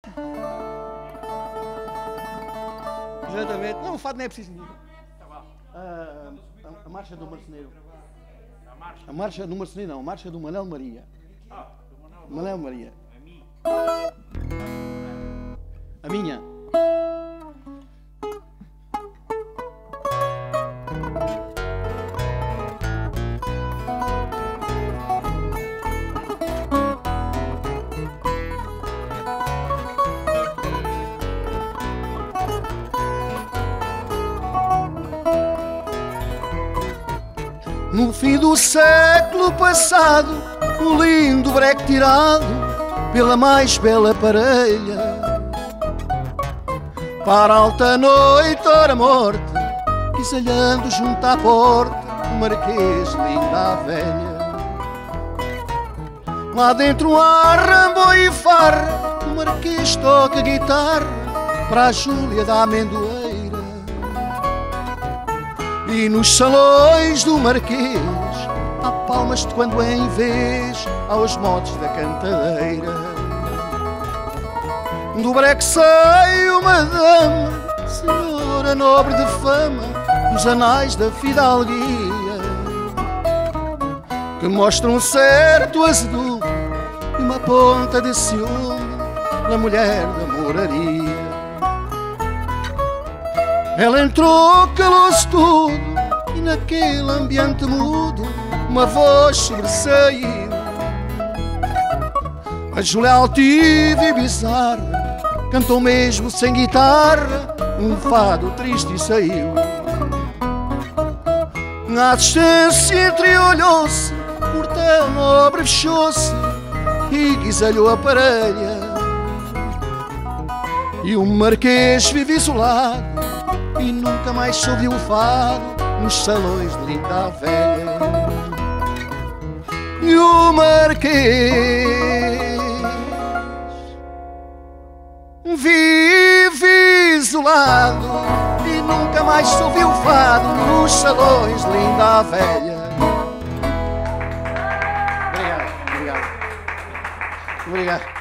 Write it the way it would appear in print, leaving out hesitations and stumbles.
Exatamente. Não, o fado não é preciso. A marcha do marceneiro. A marcha do marceneiro não, a marcha do Manel Maria. Manel Maria. A minha. No fim do século passado, um lindo breque tirado pela mais bela parelha, para a alta noite, ora morte, guisalhando junto à porta, o marquês, linda a velha. Lá dentro há rambo e farra, o marquês toca guitarra para a Júlia da amendoeira. E nos salões do marquês há palmas de quando em vez aos modos da cantadeira. Do breque sai uma dama, senhora nobre de fama, dos anais da fidalguia, que mostra um certo azedume e uma ponta de ciúme na mulher da moraria. Ela entrou, calou-se tudo, e naquele ambiente mudo uma voz sobressaiu. A Júlia altiva e bizarra cantou mesmo sem guitarra um fado triste e saiu. Na assistência entreolhou-se, portão nobre fechou-se e guisalhou a parelha. E o marquês vive isolado e nunca mais se ouviu o fado nos salões de linda a velha. E o marquês vive isolado e nunca mais se ouviu o fado nos salões de linda a velha. Obrigado, obrigado. Obrigado.